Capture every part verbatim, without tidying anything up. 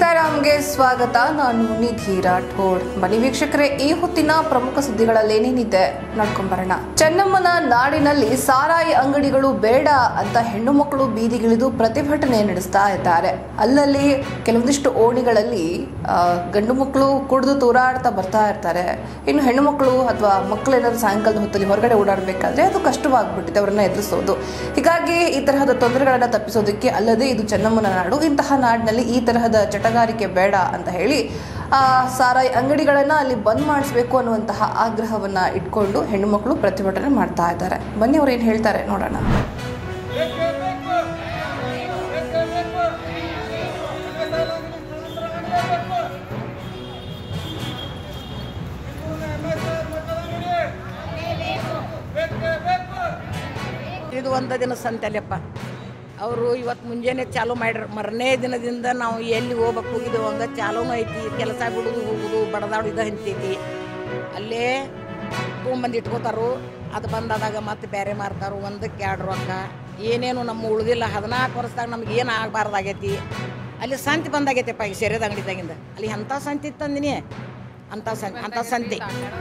ಸ್ಕೈರಾಮ್ಗೆ ಸ್ವಾಗತ. ನಾನು ನಿಧಿ ರಾಠೋಡ್. ಬನ್ನಿ ವೀಕ್ಷಕರೇ, ಈ ಹೊತ್ತಿನ ಪ್ರಮುಖ ಸುದ್ದಿಗಳಲ್ಲಿ ಏನೇನಿದೆ ನೋಡ್ಕೊಂಬರೋಣ. ಚೆನ್ನಮ್ಮನ ನಾಡಿನಲ್ಲಿ ಸಾರಾಯಿ ಅಂಗಡಿಗಳು ಬೇಡ ಅಂತ ಹೆಣ್ಣು ಮಕ್ಕಳು ಬೀದಿಗಿಳಿದು ಪ್ರತಿಭಟನೆ ನಡೆಸ್ತಾ ಇದ್ದಾರೆ. ಅಲ್ಲಲ್ಲಿ ಕೆಲವೊಂದಿಷ್ಟು ಓಣಿಗಳಲ್ಲಿ ಗಂಡು ಮಕ್ಕಳು ಕುಡಿದು ತೂರಾಡ್ತಾ ಬರ್ತಾ ಇರ್ತಾರೆ. ಇನ್ನು ಹೆಣ್ಣು ಮಕ್ಕಳು ಅಥವಾ ಮಕ್ಕಳು ಏನಾದ್ರು ಸಾಯಂಕಾಲದ ಹೊತ್ತಲ್ಲಿ ಹೊರಗಡೆ ಓಡಾಡಬೇಕಾದ್ರೆ ಅದು ಕಷ್ಟವಾಗ್ಬಿಟ್ಟಿದೆ ಅವರನ್ನ ಎದುರಿಸೋದು. ಹೀಗಾಗಿ ಈ ತರಹದ ತೊಂದರೆಗಳನ್ನ ತಪ್ಪಿಸೋದಕ್ಕೆ, ಅಲ್ಲದೆ ಇದು ಚೆನ್ನಮ್ಮನ ನಾಡು, ಇಂತಹ ನಾಡಿನಲ್ಲಿ ಈ ತರಹದ ಚಟಗಾರಿಕೆ ಬೇಡ ಅಂತ ಹೇಳಿ ಆ ಸಾರಾಯಿ ಅಂಗಡಿಗಳನ್ನ ಅಲ್ಲಿ ಬಂದ್ ಮಾಡಿಸಬೇಕು ಅನ್ನುವಂತಹ ಆಗ್ರಹವನ್ನ ಇಟ್ಕೊಂಡು ಹೆಣ್ಣು ಮಕ್ಕಳು ಪ್ರತಿಭಟನೆ ಮಾಡ್ತಾ ಇದ್ದಾರೆ. ಬನ್ನಿ ಅವ್ರು ಏನ್ ಹೇಳ್ತಾರೆ ನೋಡೋಣ. ಇದು ಒಂದು ದಿನ ಸಂತೆಯಲ್ಲಪ್ಪ. ಅವರು ಇವತ್ತು ಮುಂಜಾನೆ ಚಾಲೂ ಮಾಡ್ಯಾರ. ಮರನೇ ದಿನದಿಂದ ನಾವು ಎಲ್ಲಿ ಹೋಗ್ಬೇಕು ಹೋಗಿದ್ದೆವು ಹಂಗೆ ಚಾಲೂನು ಐತಿ. ಕೆಲಸ ಬಿಡೋದು ಹೋಗೋದು ಬಡದಾಡು ಇದು ಅಂತೈತಿ. ಅಲ್ಲೇ ತೊಗೊಂಬಂದು ಇಟ್ಕೋತಾರು. ಅದು ಬಂದಾದಾಗ ಮತ್ತೆ ಬೇರೆ ಮಾರ್ತಾರು. ಒಂದಕ್ಕೆ ಎರಡು ರೊಕ್ಕ ಏನೇನು ನಮ್ಮ ಉಳಿದಿಲ್ಲ. ಹದಿನಾಲ್ಕು ವರ್ಷದಾಗ ನಮ್ಗೆ ಏನು ಆಗಬಾರ್ದಾಗೈತಿ. ಅಲ್ಲಿ ಸಂತೆ ಬಂದಾಗೈತೆಪ್ಪ. ಈಗ ಸೆರೆದ ಅಂಗಡಿದಾಗಿಂದ ಅಲ್ಲಿ ಅಂಥ ಸಂತೆ ಇತ್ತಂದಿನಿ. ಅಂಥ ಸಂತೆ ಅಂಥ ಸಂತೆ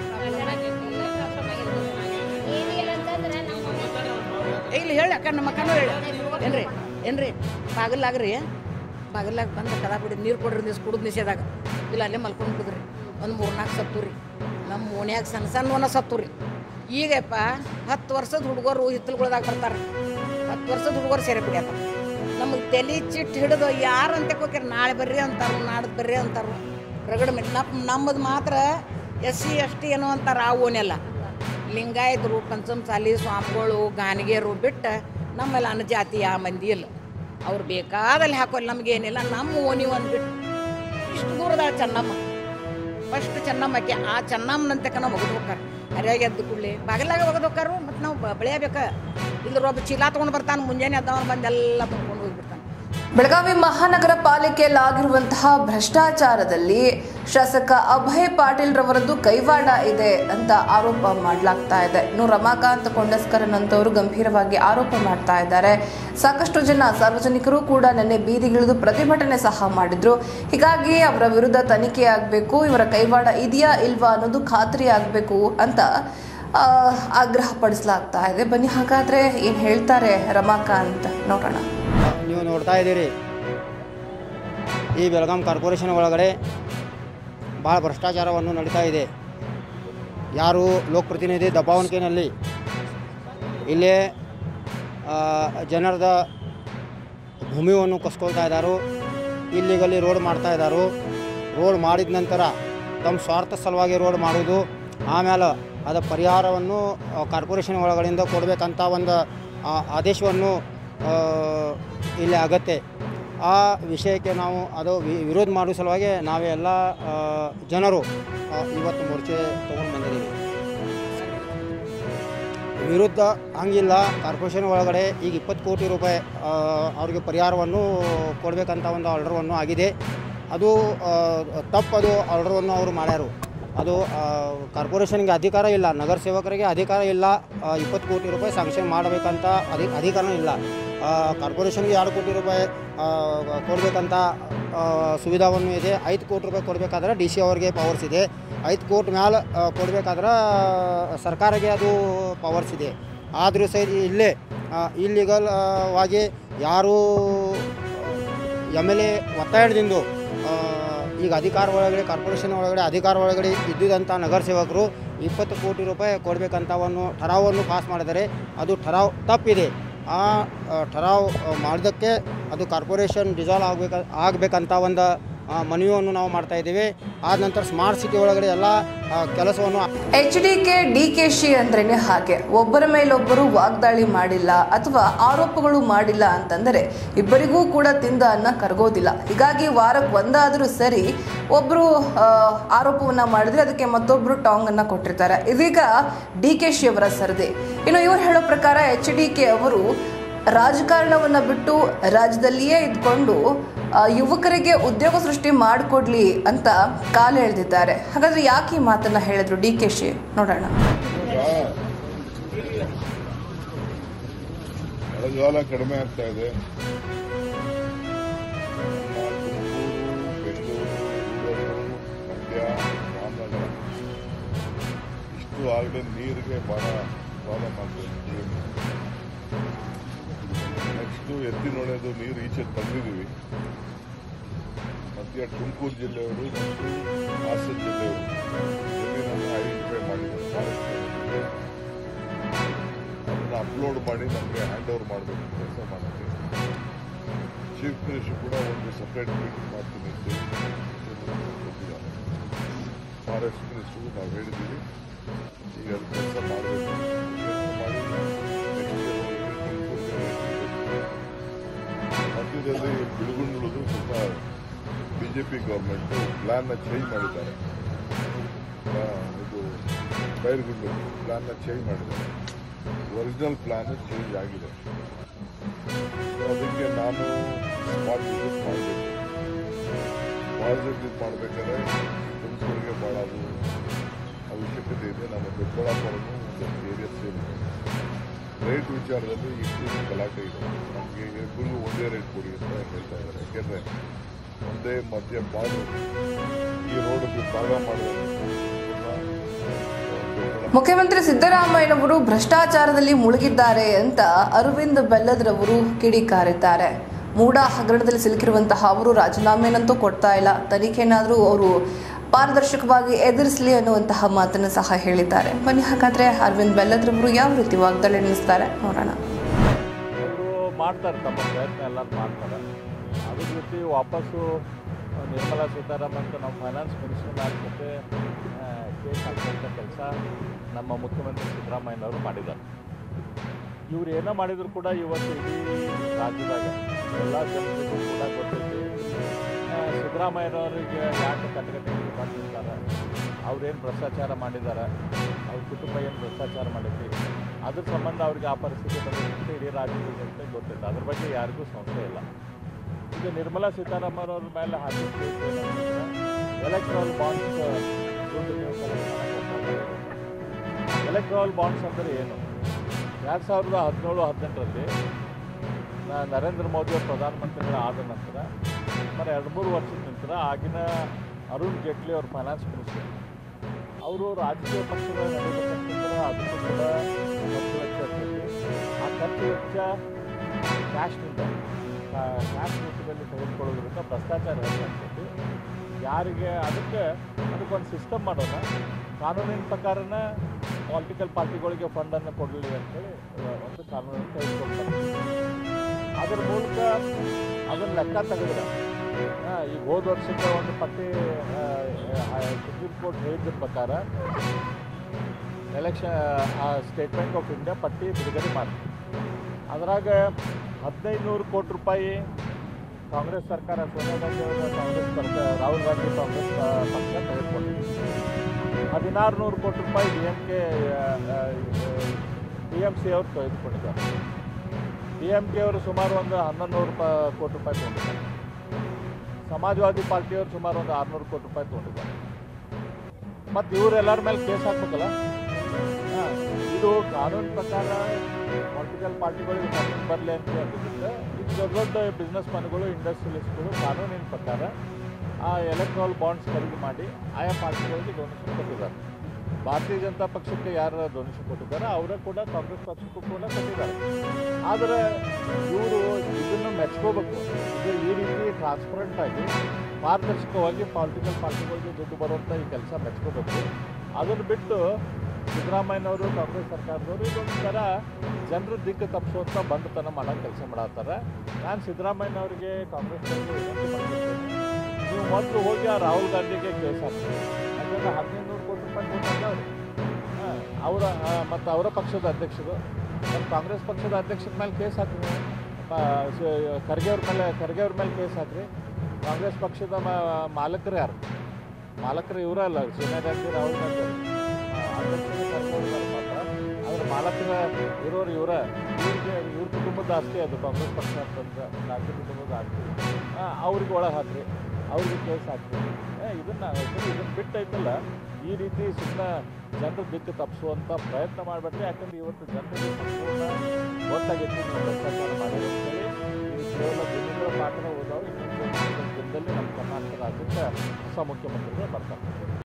ಇಲ್ಲಿ ಹೇಳಿ ಅಕ್ಕ ನಮ್ಮ ಅಕ್ಕನೂ ಹೇಳಿ ಏನ್ರಿ ಏನ್ರಿ ಬಾಗಿಲಾಗ್ರಿ ಬಾಗಿಲಾಗ ಬಂದು ಕದ ಬಿಡಿ ನೀರು ಕೊಡ್ರಿ ದಿವ್ಸ ಕುಡಿದು ನಿಷೇಧಾಗ ಇಲ್ಲ ಅಲ್ಲೇ ಮಲ್ಕೊಂಡು ಬಿಡಿದ್ರಿ. ಒಂದು ಮೂರ್ನಾಲ್ಕು ಸತ್ತು ರೀ. ನಮ್ಮ ಓಣ್ಯಾಗ ಸಣ್ಣ ಸಣ್ಣವನ್ನ ಸತ್ತು ರೀ. ಈಗಪ್ಪ ಹತ್ತು ವರ್ಷದ ಹುಡುಗರು ಹಿತ್ತಲುಗಳ್ದಾಗ ಬರ್ತಾರೆ. ಹತ್ತು ವರ್ಷದ ಹುಡುಗರು ಸೇರೆ ಬಿಡ್ಯಾರ. ನಮಗೆ ತಲೆ ಚಿಟ್ಟು ಹಿಡಿದು ಯಾರು ಅಂತ ಹೋಗ್ಯಾರ. ನಾಳೆ ಬರ್ರಿ ಅಂತಾರು, ನಾಡ್ದು ಬರ್ರಿ ಅಂತಾರು. ರಗಡ ಮೇಲೆ ನಮ್ಮ ನಮ್ಮದು ಮಾತ್ರ ಎಸ್ ಸಿ ಎಸ್ ಟಿ ಏನೋ ಅಂತಾರೆ. ಆ ಓನೆಲ್ಲ ಲಿಂಗಾಯತರು, ಪಂಚಮಸಾಲಿ ಸ್ವಾಮಿಗಳು, ಗಾನಿಗೆರು ಬಿಟ್ಟು ನಮ್ಮಲ್ಲಿ ಅನ್ನ ಜಾತಿ ಆ ಮಂದಿ ಇಲ್ಲ. ಅವ್ರು ಬೇಕಾದಲ್ಲಿ ಹಾಕೋಲ್ಲ, ನಮಗೇನಿಲ್ಲ. ನಮ್ಮ ಓನಿ ಒಂದು ಬಿಟ್ಟು ಇಷ್ಟು ದೂರದಾಗ ಚೆನ್ನಮ್ಮ ಫಸ್ಟ್ ಚೆನ್ನಮ್ಮಕ್ಕೆ ಆ ಚೆನ್ನಮ್ಮನಂತಕ ನಾವು ಒಗದು ಹೋಗ್ತಾರೆ. ಹರಿಯಾಗಿ ಎದ್ದು ಕೂಡಲೇ ಬಾಗಿಲಾಗ ಒಗದು ಹೋಗ್ತಾರು. ಮತ್ತು ನಾವು ಬೆಳೆಯಬೇಕ. ಇಲ್ಲರ ಒಬ್ಬ ಚೀಲ ತೊಗೊಂಡು ಬರ್ತಾನೆ. ಮುಂಜಾನೆ ಅದ್ದವನು ಬಂದು ಎಲ್ಲ ತುಂಬ್ಕೊಂಡು ಹೋಗ್ಬಿಡ್ತಾನೆ. ಬೆಳಗಾವಿ ಮಹಾನಗರ ಪಾಲಿಕೆಯಲ್ಲಾಗಿರುವಂತಹ ಭ್ರಷ್ಟಾಚಾರದಲ್ಲಿ ಶಾಸಕ ಅಭಯ್ ಪಾಟೀಲ್ ರವರದ್ದು ಕೈವಾಡ ಇದೆ ಅಂತ ಆರೋಪ ಮಾಡಲಾಗ್ತಾ ಇದೆ. ಇನ್ನು ರಮಾಕಾಂತ್ ಕೊಂಡಸ್ಕರನ್ ಅಂತವರು ಗಂಭೀರವಾಗಿ ಆರೋಪ ಮಾಡ್ತಾ ಇದ್ದಾರೆ. ಸಾಕಷ್ಟು ಜನ ಸಾರ್ವಜನಿಕರು ಕೂಡ ನಿನ್ನೆ ಬೀದಿಗಿಳಿದು ಪ್ರತಿಭಟನೆ ಸಹ ಮಾಡಿದ್ರು. ಹೀಗಾಗಿ ಅವರ ವಿರುದ್ಧ ತನಿಖೆ ಆಗಬೇಕು, ಇವರ ಕೈವಾಡ ಇದೆಯಾ ಇಲ್ವಾ ಅನ್ನೋದು ಖಾತ್ರಿ ಆಗಬೇಕು ಅಂತ ಆಗ್ರಹ ಪಡಿಸಲಾಗ್ತಾ ಇದೆ. ಬನ್ನಿ ಹಾಗಾದ್ರೆ ಏನ್ ಹೇಳ್ತಾರೆ ರಮಾಕಾಂತ್ ನೋಡೋಣ. ನೀವು ನೋಡ್ತಾ ಇದ್ದೀರಿ, ಈ ಬೆಳಗಾಂ ಕಾರ್ಪೊರೇಷನ್ ಒಳಗಡೆ ಭಾಳ ಭ್ರಷ್ಟಾಚಾರವನ್ನು ನಡೀತಾ ಇದೆ. ಯಾರು ಲೋಕಪ್ರತಿನಿಧಿ ದಬ್ಬಾವಣಿಕೆಯಲ್ಲಿ ಇಲ್ಲೇ ಜನರದ ಭೂಮಿಯನ್ನು ಕಸ್ಕೊಳ್ತಾ ಇದ್ದಾರೋ, ಇಲ್ಲಿಗಲ್ಲಿ ರೋಡ್ ಮಾಡ್ತಾ ಇದ್ದಾರೋ. ರೋಡ್ ಮಾಡಿದ ನಂತರ ತಮ್ಮ ಸ್ವಾರ್ಥ ಸಲುವಾಗಿ ರೋಡ್ ಮಾಡೋದು, ಆಮೇಲೆ ಅದರ ಪರಿಹಾರವನ್ನು ಕಾರ್ಪೊರೇಷನ್ ಒಳಗಡೆಯಿಂದ ಕೊಡಬೇಕಂತ ಒಂದು ಆದೇಶವನ್ನು ಇಲ್ಲಿ ಆಗತ್ತೆ. ಆ ವಿಷಯಕ್ಕೆ ನಾವು ಅದು ವಿರೋಧ ಮಾಡೋ ಸಲುವಾಗಿ ನಾವೇ ಎಲ್ಲ ಜನರು ಇವತ್ತು ಮೋರ್ಚೆ ತೊಗೊಂಡು ಬಂದಿದ್ದೀವಿ. ವಿರುದ್ಧ ಹಂಗಿಲ್ಲ. ಕಾರ್ಪೊರೇಷನ್ ಒಳಗಡೆ ಈಗ ಇಪ್ಪತ್ತು ಕೋಟಿ ರೂಪಾಯಿ ಅವ್ರಿಗೆ ಪರಿಹಾರವನ್ನು ಕೊಡಬೇಕಂತ ಒಂದು ಆರ್ಡರನ್ನು ಆಗಿದೆ. ಅದು ತಪ್ಪದು ಆರ್ಡರನ್ನು ಅವರು ಮಾಡ್ಯಾರು. ಅದು ಕಾರ್ಪೊರೇಷನ್ಗೆ ಅಧಿಕಾರ ಇಲ್ಲ, ನಗರ ಸೇವಕರಿಗೆ ಅಧಿಕಾರ ಇಲ್ಲ. ಇಪ್ಪತ್ತು ಕೋಟಿ ರೂಪಾಯಿ ಸ್ಯಾಂಕ್ಷನ್ ಮಾಡಬೇಕಂತ ಅಧಿ ಅಧಿಕಾರ ಇಲ್ಲ. ಕಾರ್ಪೊರೇಷನ್ಗೆ ಎರಡು ಕೋಟಿ ರೂಪಾಯಿ ಕೊಡಬೇಕಂತ ಸುವಿಧಾವನ್ನು ಇದೆ. ಐದು ಕೋಟಿ ರೂಪಾಯಿ ಕೊಡಬೇಕಾದ್ರೆ ಡಿ ಸಿ ಅವ್ರಿಗೆ ಪವರ್ಸ್ ಇದೆ. ಐದು ಕೋಟಿ ಮ್ಯಾಲೆ ಕೊಡಬೇಕಾದ್ರೆ ಸರ್ಕಾರಕ್ಕೆ ಅದು ಪವರ್ಸ್ ಇದೆ. ಆದರೂ ಸಹ ಇಲ್ಲೇ ಇಲ್ಲಿಗಲ್ವಾಗಿ ಯಾರು ಎಮ್ ಎಲ್ ಎ ಒತ್ತಾಯದಿಂದ ಈಗ ಅಧಿಕಾರ ಒಳಗಡೆ ಕಾರ್ಪೊರೇಷನ್ ಒಳಗಡೆ ಅಧಿಕಾರ ಒಳಗಡೆ ಇದ್ದುದಂಥ ನಗರ ಸೇವಕರು ಇಪ್ಪತ್ತು ಕೋಟಿ ರೂಪಾಯಿ ಕೊಡಬೇಕಂತವನ್ನು ಠರಾವನ್ನು ಪಾಸ್ ಮಾಡಿದರೆ ಅದು ಠರಾವ್ ತಪ್ಪಿದೆ. ಆ ಠರಾವ್ ಮಾಡೋದಕ್ಕೆ ಅದು ಕಾರ್ಪೊರೇಷನ್ ಡಿಸಾಲ್ವ್ ಆಗಬೇಕು ಆಗಬೇಕಂತ ಒಂದು ಮನವಿಯನ್ನು ನಾವು ಮಾಡ್ತಾ ಇದ್ದೀವಿ. ಆದ ನಂತರ ಸ್ಮಾರ್ಟ್ ಸಿಟಿ ಒಳಗಡೆ ಎಲ್ಲ ಕೆಲಸವನ್ನು H D K D K ಶಿ ಅಂದ್ರೇನೆ ಹಾಗೆ, ಒಬ್ಬರ ಮೇಲೊಬ್ಬರು ವಾಗ್ದಾಳಿ ಮಾಡಿಲ್ಲ ಅಥವಾ ಆರೋಪಗಳು ಮಾಡಿಲ್ಲ ಅಂತಂದರೆ ಇಬ್ಬರಿಗೂ ಕೂಡ ತಿಂದ ಅನ್ನ ಕರಗೋದಿಲ್ಲ. ಹೀಗಾಗಿ ವಾರಕ್ಕೆ ಒಂದಾದರೂ ಸರಿ ಒಬ್ಬರು ಆರೋಪವನ್ನ ಮಾಡಿದ್ರೆ ಅದಕ್ಕೆ ಮತ್ತೊಬ್ಬರು ಟಾಂಗ್ ಅನ್ನ ಕೊಟ್ಟಿರ್ತಾರೆ. ಇದೀಗ ಡಿ ಕೆ ಶಿ ಅವರ ಸರದಿ. ಇನ್ನು ಇವರು ಹೇಳೋ ಪ್ರಕಾರ ಎಚ್ ಡಿ ಕೆ ಅವರು ರಾಜಕಾರಣವನ್ನ ಬಿಟ್ಟು ರಾಜ್ಯದಲ್ಲಿಯೇ ಇದ್ಕೊಂಡು ಯುವಕರಿಗೆ ಉದ್ಯೋಗ ಸೃಷ್ಟಿ ಮಾಡಿಕೊಡ್ಲಿ ಅಂತ ಕಾಲು ಎಳೆದಿದ್ದಾರೆ. ಹಾಗಾದ್ರೆ ಯಾಕೆ ಈ ಮಾತನ್ನ ಹೇಳಿದ್ರು ಡಿ ಕೆ ಶಿ ನೋಡೋಣ. ಕಡಿಮೆ ಆಗ್ತಾ ಇದೆ. ಈಗಾಗಲೇ ನೀರಿಗೆ ಭಾಳ ಪ್ರಾಬ್ಲಮ್ ಆಗ್ತದೆ. ನೆಕ್ಸ್ಟು ಎತ್ತಿನೊಳೆದು ನೀರು ಈಚೆ ತಂದಿದ್ದೀವಿ. ಮತ್ತು ತುಮಕೂರು ಜಿಲ್ಲೆಯವರು ಮತ್ತು ಹಾಸನ ಜಿಲ್ಲೆಯವರು ಜಮೀನನ್ನು ಐಡೆಂಟಿಫೈ ಮಾಡಿದ್ದಾರೆ. ಅದನ್ನು ಅಪ್ಲೋಡ್ ಮಾಡಿ ನಮಗೆ ಹ್ಯಾಂಡ್ ಓವರ್ ಮಾಡಬೇಕು ಕೆಲಸ ಮಾಡೋಕ್ಕೆ. ಚೀಫ್ ಮಿನಿಸ್ಟರ್ ಕೂಡ ಒಂದು ಸಪ್ರೇಟ್ ಮೀಟಿಂಗ್ ಮಾಡ್ತೀನಿ ಅಂತ ಕೊಟ್ಟಿದ್ದಾರೆ. ಫಾರೆಸ್ಟ್ ಮಿನಿಸ್ಟರ್ಗೂ ನಾವು ಹೇಳಿದ್ದೀವಿ ಈಗ ಅದು ಕೆಲಸ ಮಾಡಬೇಕು ಮಾಡಿ ಮಧ್ಯದಲ್ಲಿ ಬಿಡುಗುಂಡುಳದು ಸ್ವಲ್ಪ ಬಿ ಜೆ ಪಿ ಗೌರ್ಮೆಂಟು ಪ್ಲ್ಯಾನ್ನ ಚೇಂಜ್ ಮಾಡಿದ್ದಾರೆ. ಇದು ಬೈರ್ಗುಂಡು ಪ್ಲ್ಯಾನ್ನ ಚೇಂಜ್ ಮಾಡಿದ್ದಾರೆ. ಒರಿಜಿನಲ್ ಪ್ಲ್ಯಾನ್ ಚೇಂಜ್ ಆಗಿದೆ. ಅದಕ್ಕೆ ನಾನು ಸ್ಪಾಟ್ ವಿಸಿಟ್ ಮಾಡಬೇಕು. ಸ್ಪಾಟ್ ವಿಸಿಟ್ ಮಾಡಬೇಕಾದ್ರೆ ತುಮಕೂರಿಗೆ ಭಾಳ ಅದು ಅವಶ್ಯಕತೆ ಇದೆ. ನಮ್ಮ ದೊಡ್ಡಬಳ್ಳಾಪುರನ್ನು ಒಂದು ಏರಿಯಾ ಸೇರಿದೆ. ರೇಟ್ ವಿಚಾರದಲ್ಲಿ ಇಬ್ಬರು ಗಲಾಟೆ ಇದೆ. ನಮಗೆ ಇಬ್ಬರಿಗೂ ಒಂದೇ ರೇಟ್ ಕೊಡಿ ಅಂತ ಹೇಳ್ತಾ ಇದ್ದಾರೆ. ಯಾಕೆಂದರೆ ಒಂದೇ ಮಧ್ಯ ಬಾರ್ಡ್ರು ಈ ರೋಡ್ ಭಾಗ ಮಾಡಿದ್ರೆ ಮುಖ್ಯಮಂತ್ರಿ ಸಿದ್ದರಾಮಯ್ಯನವರು ಭ್ರಷ್ಟಾಚಾರದಲ್ಲಿ ಮುಳುಗಿದ್ದಾರೆ ಅಂತ ಅರವಿಂದ್ ಬೆಲ್ಲದ್ರವರು ಕಿಡಿಕಾರಿದ್ದಾರೆ. ಮೂಡ ಹಗರಣದಲ್ಲಿ ಸಿಲುಕಿರುವಂತಹ ಅವರು ರಾಜೀನಾಮೆನಂತೂ ಕೊಡ್ತಾ ಇಲ್ಲ, ತನಿಖೆನಾದರೂ ಅವರು ಪಾರದರ್ಶಕವಾಗಿ ಎದುರಿಸಲಿ ಅನ್ನುವಂತಹ ಮಾತನ್ನು ಸಹ ಹೇಳಿದ್ದಾರೆ. ಬನ್ನಿ ಹಾಗಾದ್ರೆ ಅರವಿಂದ್ ಬೆಲ್ಲದ್ರವರು ಯಾವ ರೀತಿ ವಾಗ್ದಾಳಿ ನಡೆಸ್ತಾರೆ ನೋಡೋಣ. ಅವರು ಮಾಡ್ತಾರೆ, ತಮ್ಮ ಪ್ರಯತ್ನ ಎಲ್ಲರೂ ಮಾಡ್ತಾರೆ. ಅದ್ರ ಜೊತೆ ವಾಪಸ್ಸು ನಿರ್ಮಲಾ ಸೀತಾರಾಮನ್ ಅಂತ ನಮ್ಮ ಫೈನಾನ್ಸ್ ಮಿನಿಸ್ಟರ್ ಜೊತೆ ಕೇಸ್ ಹಾಕುವಂಥ ಕೆಲಸ ನಮ್ಮ ಮುಖ್ಯಮಂತ್ರಿ ಸಿದ್ದರಾಮಯ್ಯನವರು ಮಾಡಿದ್ದಾರೆ. ಇವ್ರು ಏನೋ ಮಾಡಿದ್ರು ಕೂಡ ಇವತ್ತು ಇಡೀ ರಾಜ್ಯದಾಗ ಎಲ್ಲ ಜನರಿಗೂ ಕೂಡ ಗೊತ್ತೈತಿ ಸಿದ್ದರಾಮಯ್ಯನವರಿಗೆ ಯಾಕೆ ಕಟಕಟೆಗೆ ಬಂದಿರ್ತಾರೆ, ಅವ್ರೇನು ಭ್ರಷ್ಟಾಚಾರ ಮಾಡಿದ್ದಾರೆ, ಅವ್ರ ಕುಟುಂಬ ಏನು ಭ್ರಷ್ಟಾಚಾರ ಮಾಡೈತಿ, ಅದ್ರ ಸಂಬಂಧ ಅವ್ರಿಗೆ ಆ ಪರಿಸ್ಥಿತಿ ಬಂದಿರುತ್ತೆ ಇಡೀ ರಾಜ್ಯದ ಜನತೆ ಗೊತ್ತೈತೆ. ಅದ್ರ ಬಗ್ಗೆ ಯಾರಿಗೂ ಸಂಶಯ ಇಲ್ಲ. ಈಗ ನಿರ್ಮಲಾ ಸೀತಾರಾಮನ್ ಅವ್ರ ಮೇಲೆ ಹಾಕಿದ್ದು ಎಲೆಕ್ಟ್ರಲ್ ಬಾಂಡ್ಸ್ ದುಡ್ಡು ನೀವು ಕಲೆಕ್ಟ್ ಮಾಡಕ್ಕೆ. ಎಲೆಕ್ಟ್ರಲ್ ಬಾಂಡ್ಸ್ ಅಂದರೆ ಏನು? ಎರಡು ಸಾವಿರದ ಹದಿನೇಳು ಹದಿನೆಂಟರಲ್ಲಿ ನರೇಂದ್ರ ಮೋದಿಯವರು ಪ್ರಧಾನಮಂತ್ರಿಗಳ ಆದ ನಂತರ ಸುಮಾರು ಎರಡು ಮೂರು ವರ್ಷದ ನಂತರ ಆಗಿನ ಅರುಣ್ ಜೇಟ್ಲಿ ಅವ್ರ ಫೈನಾನ್ಸ್ ಮಿನಿಸ್ಟರ್ ಅವರು ರಾಜಕೀಯ ಪಕ್ಷಗಳ ನಡೀಬೇಕಂತಂದ್ರೆ ಅದಕ್ಕೂ ಕೂಡ ಖರ್ಚು ವೆಚ್ಚ ಇರ್ತೈತಿ. ಆ ಖರ್ಚು ವೆಚ್ಚ ಕ್ಯಾಶ್ನಿಂದ ಕ್ಯಾಶ್ ರೂಪದಲ್ಲಿ ತೆಗೆದುಕೊಳ್ಳೋದ್ರಿಂದ ಭ್ರಷ್ಟಾಚಾರ ಹೆಚ್ಚಾಗ್ತೈತಿ. ಯಾರಿಗೆ ಅದಕ್ಕೆ ಅದಕ್ಕೊಂದು ಸಿಸ್ಟಮ್ ಮಾಡೋಣ, ಕಾನೂನಿನ ಪ್ರಕಾರನ ಪೊಲಿಟಿಕಲ್ ಪಾರ್ಟಿಗಳಿಗೆ ಫಂಡನ್ನು ಕೊಡಲಿ ಅಂತೇಳಿ ಒಂದು ಕಾನೂನನ್ನು ತೆಗೆದುಕೊಳ್ತಾರೆ. ಅದರ ಮೂಲಕ ಅದನ್ನು ಲೆಕ್ಕ ತೆಗೆದ್ರೆ ಈಗ ಹೋದ ವರ್ಷಕ್ಕೆ ಒಂದು ಪಟ್ಟಿ ಸುಪ್ರೀಂ ಕೋರ್ಟ್ ಹೇಳಿದ ಪ್ರಕಾರ election State Bank of India ಪಟ್ಟಿ ಬಿಡುಗಡೆ ಮಾಡ್ತೀವಿ. ಅದರಾಗ ಹದಿನೈದು ನೂರು ಕೋಟಿ ರೂಪಾಯಿ ಕಾಂಗ್ರೆಸ್ ಸರ್ಕಾರ, ಸೋನಿಯಾ ಗಾಂಧಿ ಅವರ ಕಾಂಗ್ರೆಸ್ ಸರ್ಕಾರ, ರಾಹುಲ್ ಗಾಂಧಿ ಕಾಂಗ್ರೆಸ್ ಪಕ್ಷ ತೆಗೆದುಕೊಂಡಿದೆ. ಹದಿನಾರು ನೂರು ಕೋಟಿ ರೂಪಾಯಿ D M K D M C ಅವರು ತೆಗೆದುಕೊಂಡಿದ್ದಾರೆ. ಡಿ ಎಮ್ ಕೆ ಅವರು ಸುಮಾರು ಒಂದು ಹನ್ನೊಂದು ನೂರು ರೂಪಾಯಿ ಕೋಟಿ ರೂಪಾಯಿ ತೊಗೊಂಡಿದ್ದಾರೆ. ಸಮಾಜವಾದಿ ಪಾರ್ಟಿಯವರು ಸುಮಾರು ಒಂದು ಆರುನೂರು ಕೋಟಿ ರೂಪಾಯಿ ತೊಗೊಂಡಿದ್ದಾರೆ. ಮತ್ತು ಇವರೆಲ್ಲರ ಮೇಲೆ ಕೇಸ್ ಹಾಕ್ಬೇಕಲ್ಲ. ಹಾಂ, ಇದು ಕಾನೂನು ಪ್ರಕಾರ ಪೊಲಿಟಿಕಲ್ ಪಾರ್ಟಿಗಳಿಗೆ ಕಾನೂನು ಬರಲಿ ಅಂತ ಹೇಳಿದ್ರೆ ಇದು ದೊಡ್ಡ ದೊಡ್ಡ ಬಿಸ್ನೆಸ್ ಮನ್ಗಳು, ಇಂಡಸ್ಟ್ರಿಯಲಿಸ್ಟ್ಗಳು ಕಾನೂನಿನ ಪ್ರಕಾರ ಆ ಎಲೆಕ್ಟ್ರಲ್ ಬಾಂಡ್ಸ್ ಖರೀದಿ ಮಾಡಿ ಆಯಾ ಪಾರ್ಟಿಗಳಿಗೆ ಡೊನೇಷನ್ ಕೊಟ್ಟಿದ್ದಾರೆ. ಭಾರತೀಯ ಜನತಾ ಪಕ್ಷಕ್ಕೆ ಯಾರು ಡೊನೇಷನ್ ಕೊಟ್ಟಿದ್ದಾರೆ ಅವರೇ ಕೂಡ ಕಾಂಗ್ರೆಸ್ ಪಕ್ಷಕ್ಕೂ ಕೂಡ ಕೊಟ್ಟಿದ್ದಾರೆ. ಆದರೆ ಇವರು ಇದನ್ನು ಮೆಚ್ಕೋಬೇಕು. ಇದು ಈ ರೀತಿ ಟ್ರಾನ್ಸ್ಪರೆಂಟ್ ಆಗಿ ಪಾರದರ್ಶಕವಾಗಿ ಪೊಲಿಟಿಕಲ್ ಪಾರ್ಟಿಗಳಿಗೆ ದುಡ್ಡು ಬರುವಂಥ ಈ ಕೆಲಸ ಮೆಚ್ಕೋಬೇಕು. ಅದನ್ನು ಬಿಟ್ಟು ಸಿದ್ದರಾಮಯ್ಯನವರು ಕಾಂಗ್ರೆಸ್ ಸರ್ಕಾರದವರು ಇದೊಂಥರ ಜನರ ದಿಕ್ಕು ತಪ್ಪಿಸುವಂಥ ಬಂಡತನ ಮಾಡೋ ಕೆಲಸ ಮಾಡತ್ತಾರೆ. ನಾನು ಸಿದ್ದರಾಮಯ್ಯನವರಿಗೆ ಕಾಂಗ್ರೆಸ್ನವರಿಗೆ ವಿನಂತಿ ಮಾಡ್ತೀನಿ, ನೀವು ಮೊದಲು ಹೋಗಿ ಆ ರಾಹುಲ್ ಗಾಂಧಿಗೆ ಕೇಸ್ ಹಾಕ್ತೀವಿ. ಯಾಕಂದರೆ ಹದಿನೈದು ನೂರು ಕೋಟಿ ರೂಪಾಯಿ ಕೊಟ್ಟಂತ ಅವರು ಅವರ ಮತ್ತು ಅವರ ಪಕ್ಷದ ಅಧ್ಯಕ್ಷರು ಮತ್ತು ಕಾಂಗ್ರೆಸ್ ಪಕ್ಷದ ಅಧ್ಯಕ್ಷರ ಮೇಲೆ ಕೇಸ್ ಹಾಕ್ರಿ. ಖರ್ಗೆ ಅವ್ರ ಮೇಲೆ ಖರ್ಗೆ ಅವ್ರ ಮೇಲೆ ಕೇಸ್ ಹಾಕ್ರಿ. ಕಾಂಗ್ರೆಸ್ ಪಕ್ಷದ ಮಾಲಕರು ಯಾರು? ಮಾಲಕರು ಇವರಲ್ಲ, ಸೋನಿಯಾ ಗಾಂಧಿ, ರಾಹುಲ್ ಗಾಂಧಿ ಅಧ್ಯಕ್ಷರು ಕರ್ಕೊಂಡು ಮಾತ್ರ. ಆದರೆ ಮಾಲಕರ ಇರೋರು ಇವರ ಇವ್ರಿಗೆ ಇವ್ರ ಕುಟುಂಬದ ಆಸ್ತಿ ಅದು ಕಾಂಗ್ರೆಸ್ ಪಕ್ಷ ಅಂತಂದ್ರೆ ಗಾಂಧಿ ಕುಟುಂಬದ ಆಸ್ತಿ. ಅವ್ರಿಗೆ ಒಳಗೆ ಹಾಕ್ರಿ, ಅವ್ರಿಗೆ ಕೇಸ್ ಹಾಕ್ರಿ. ಇದನ್ನು ಇದನ್ನು ಬಿಟ್ಟೈತಲ್ಲ ಈ ರೀತಿ ಸುಮ್ಮನೆ ಜನರ ದಿಕ್ಕು ತಪ್ಪಿಸುವಂಥ ಪ್ರಯತ್ನ ಮಾಡಬೇಡ್ರಿ. ಯಾಕಂದರೆ ಇವತ್ತು ಜನರಿಗೆ ಸಂಪೂರ್ಣ ಗೊತ್ತಾಗಿತ್ತು ನೀವು ಭ್ರಷ್ಟಾಚಾರ ಮಾಡಿರೋ ಅಂತೇಳಿ. ಇದು ಕೇವಲ ದಿನಗಳ ಮಾತ್ರ ಹೋದವರು ಇನ್ನೊಂದು ದಿನದಲ್ಲಿ ನಮ್ಮ ಕರ್ನಾಟಕ ರಾಜ್ಯಕ್ಕೆ ಹೊಸ ಮುಖ್ಯಮಂತ್ರಿಗಳು ಬರ್ತಾರೆ.